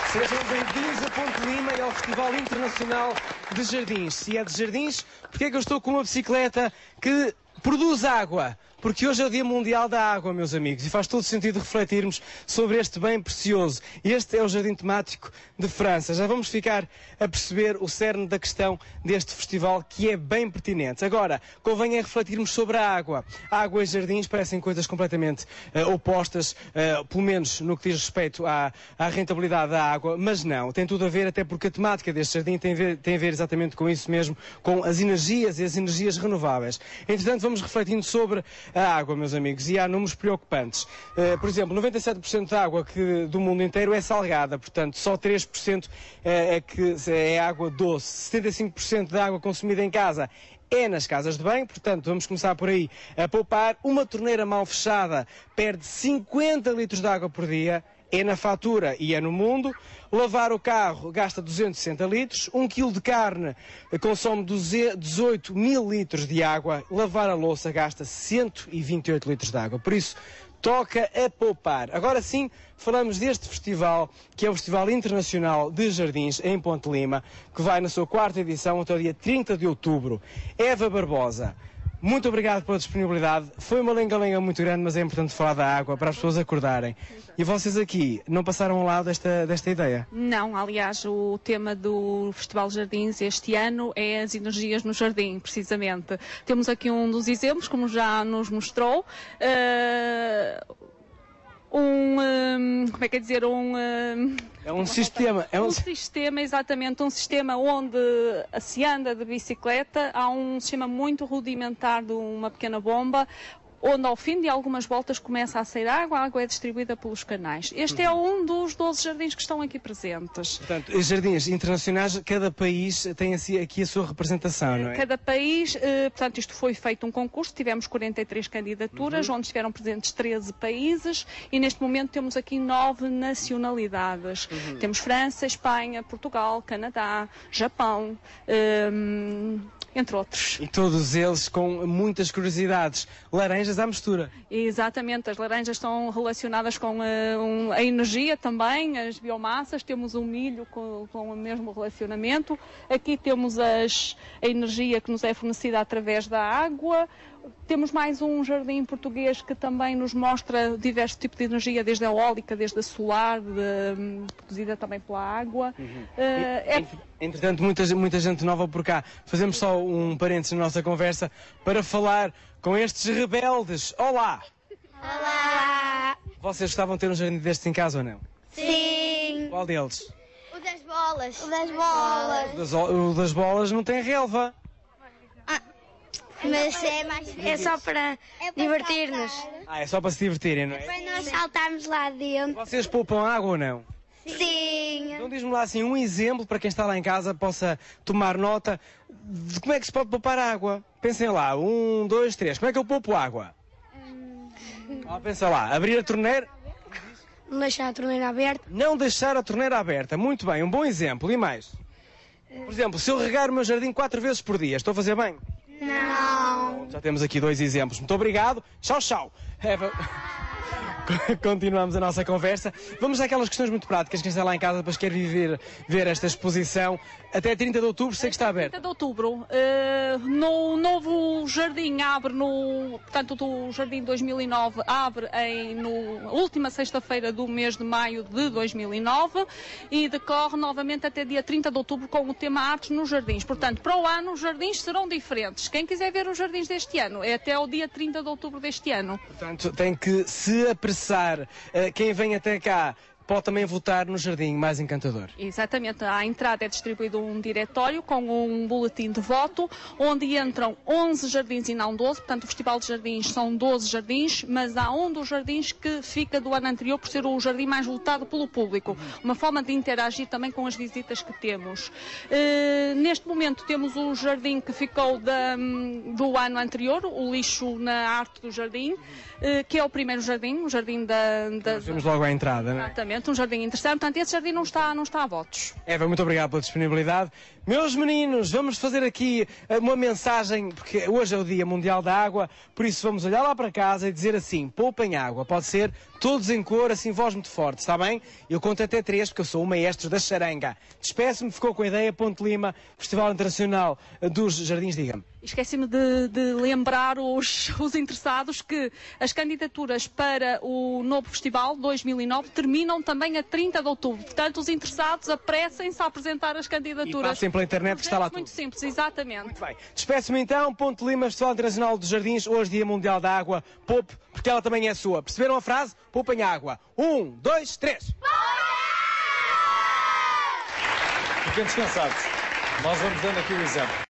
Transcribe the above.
Sejam bem-vindos a Ponte Lima e ao Festival Internacional de Jardins. Se é de jardins, porque é que eu estou com uma bicicleta que produz água? Porque hoje é o Dia Mundial da Água, meus amigos, e faz todo sentido refletirmos sobre este bem precioso. Este é o Jardim Temático de França. Já vamos ficar a perceber o cerne da questão deste festival, que é bem pertinente. Agora, convém refletirmos sobre a água. A água e jardins parecem coisas completamente opostas, pelo menos no que diz respeito à rentabilidade da água, mas não. Tem tudo a ver, até porque a temática deste jardim tem a ver exatamente com isso mesmo, com as energias e as energias renováveis. Entretanto, vamos refletindo sobre a água, meus amigos, e há números preocupantes. Por exemplo, 97% da água do mundo inteiro é salgada, portanto, só 3% é água doce. 75% da água consumida em casa é nas casas de banho, portanto, vamos começar por aí a poupar. Uma torneira mal fechada perde 50 litros de água por dia. É na fatura e é no mundo. Lavar o carro gasta 260 litros. 1 kg de carne consome 18 mil litros de água. Lavar a louça gasta 128 litros de água. Por isso, toca a poupar. Agora sim, falamos deste festival, que é o Festival Internacional de Jardins em Ponte Lima, que vai na sua 4ª edição até o dia 30 de outubro. Eva Barbosa, muito obrigado pela disponibilidade. Foi uma lenga-lenga muito grande, mas é importante falar da água para as pessoas acordarem. E vocês aqui não passaram ao lado desta ideia? Não, aliás, o tema do Festival Jardins este ano é as energias no jardim, precisamente. Temos aqui um dos exemplos, como já nos mostrou. Como é que é dizer? É um sistema. Um sistema, exatamente, um sistema onde se anda de bicicleta. Há um sistema muito rudimentar de uma pequena bomba, onde ao fim de algumas voltas começa a sair água, a água é distribuída pelos canais. Este é um dos 12 jardins que estão aqui presentes. Portanto, jardins internacionais, cada país tem aqui a sua representação, não é? Cada país, portanto, isto foi feito um concurso, tivemos 43 candidaturas, onde estiveram presentes 13 países e neste momento temos aqui 9 nacionalidades. Temos França, Espanha, Portugal, Canadá, Japão, entre outros. E todos eles com muitas curiosidades. Laranjas à mistura. Exatamente, as laranjas estão relacionadas com a energia também, as biomassas, temos o milho com o mesmo relacionamento. Aqui temos a energia que nos é fornecida através da água. Temos mais um jardim português que também nos mostra diversos tipos de energia, desde a eólica, desde a solar, produzida também pela água. Entretanto, muita gente nova por cá. Fazemos só um parênteses na nossa conversa para falar com estes rebeldes. Olá! Olá! Vocês gostavam de ter um jardim destes em casa ou não? Sim! Qual deles? O das bolas. O das bolas. O das bolas não tem relva. Mas é só para divertir-nos. É só para se divertirem, não é? Para nós saltarmos lá dentro. Vocês poupam água ou não? Sim! Então diz-me lá assim um exemplo para quem está lá em casa possa tomar nota de como é que se pode poupar água. Pensem lá, 1, 2, 3, como é que eu poupo água? Pensa lá, abrir a torneira. Não deixar a torneira aberta. Não deixar a torneira aberta, muito bem, um bom exemplo. E mais? Por exemplo, se eu regar o meu jardim 4 vezes por dia, estou a fazer bem? Não! Já temos aqui 2 exemplos. Muito obrigado. Tchau, tchau. Continuamos a nossa conversa. Vamos àquelas questões muito práticas. Quem está lá em casa depois quer ver esta exposição. Até 30 de outubro, sei que está aberto. 30 de outubro. No novo jardim abre portanto, o Jardim 2009 abre na última sexta-feira do mês de maio de 2009 e decorre novamente até dia 30 de outubro com o tema Artes nos Jardins. Portanto, para o ano os jardins serão diferentes. Quem quiser ver os jardins deste ano é até o dia 30 de outubro deste ano. Portanto, tem que se apressar. Quem vem até cá pode também votar no jardim mais encantador. Exatamente. À entrada é distribuído um diretório com um boletim de voto, onde entram 11 jardins e não 12. Portanto, o Festival de Jardins são 12 jardins, mas há um dos jardins que fica do ano anterior por ser o jardim mais lotado pelo público. Uma forma de interagir também com as visitas que temos. Neste momento temos o jardim que ficou do ano anterior, o lixo na arte do jardim, que é o primeiro jardim, o jardim Nós vemos logo à entrada, não é? Exatamente. Exatamente, um jardim interessante. Portanto, esse jardim não está a votos. Eva, muito obrigado pela disponibilidade. Meus meninos, vamos fazer aqui uma mensagem, porque hoje é o Dia Mundial da Água, por isso vamos olhar lá para casa e dizer assim, poupem água. Pode ser todos em cor, assim, voz muito forte, está bem? Eu conto até 3, porque eu sou o maestro da charanga. Despeço-me, ficou com a ideia, Ponte Lima, Festival Internacional dos Jardins, diga-me. Esqueci-me de lembrar os interessados que as candidaturas para o novo festival 2009 terminam também a 30 de outubro. Portanto, os interessados apressem-se a apresentar as candidaturas. E passem pela internet que está lá tudo. Muito simples, exatamente. Muito bem. Despeço-me então, Ponte Lima, Festival Internacional dos Jardins, hoje Dia Mundial da Água. Poupe, porque ela também é sua. Perceberam a frase? Poupem água. 1, 2, 3. Fiquem descansados. Nós vamos dando aqui o exemplo.